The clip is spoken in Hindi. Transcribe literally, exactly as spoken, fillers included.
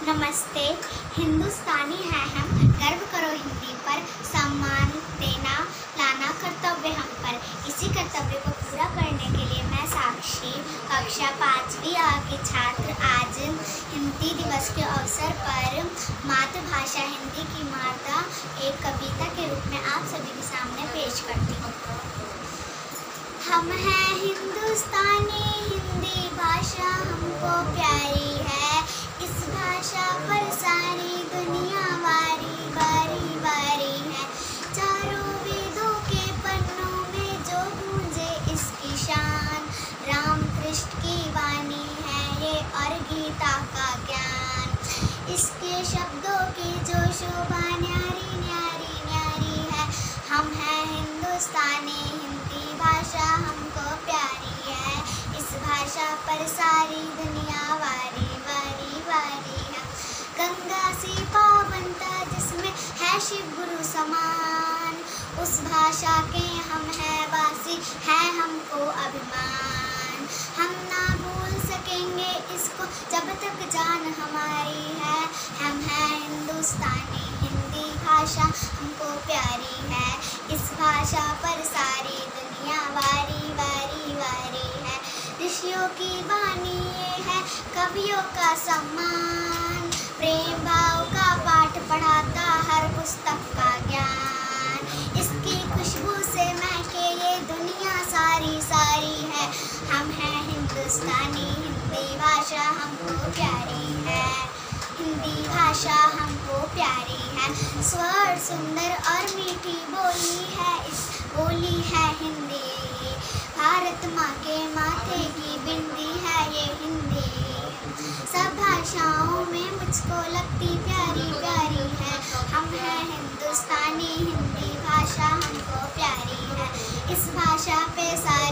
नमस्ते, हिंदुस्तानी हैं हम, गर्व करो हिंदी पर, सम्मान देना लाना कर्तव्य हम पर। इसी कर्तव्य को पूरा करने के लिए मैं साक्षी, कक्षा पाँचवीं आ की छात्र आज हिंदी दिवस के अवसर पर मातृभाषा हिंदी की माता एक कविता के रूप में आप सभी के सामने पेश करती हूँ। हम हैं हिंदुस्तानी, हिंदी भाषा हमको प्यारी है। इस भाषा पर सारी दुनिया वारी वारी वारी है। चारों वेदों के पन्नों में जो गूंजे इसकी शान, राम कृष्ण की वाणी है ये और गीता का ज्ञान। इसके शब्दों की जो शोभा न्यारी न्यारी न्यारी है। हम हैं हिंदुस्तानी, हिंदी भाषा हमको प्यारी है। इस भाषा पर सारी दुनिया वारी वारी वारी है। गंगा सी पावनता जिसमें है शिव गुरु समान, उस भाषा के हम हैं वासी, है हमको अभिमान। हम ना भूल सकेंगे इसको जब तक जान हमारी है। हम हैं हिंदुस्तानी, हिंदी भाषा हमको प्यारी है। इस भाषा पर सारी दुनिया वारी वारी वारी है। ऋषियों की वाणी ये है, कवियों का सम्मान, प्रेम भाव का पाठ पढ़ाता हर पुस्तक का ज्ञान। इसकी खुशबू से महके ये दुनिया सारी सारी है। हम हैं हिंदुस्तानी, हिंदी भाषा हमको प्यारी है। हिंदी भाषा हमको प्यारी है। स्वर सुंदर और मीठी बोली है, इस बोली है हिंदी। भारत माँ के माथे की बिंदी है ये हिंदी। सब भाषाओं में मुझको लगती प्यारी प्यारी है। हम हैं हिंदुस्तानी, हिंदी भाषा हमको प्यारी है। इस भाषा पे सारी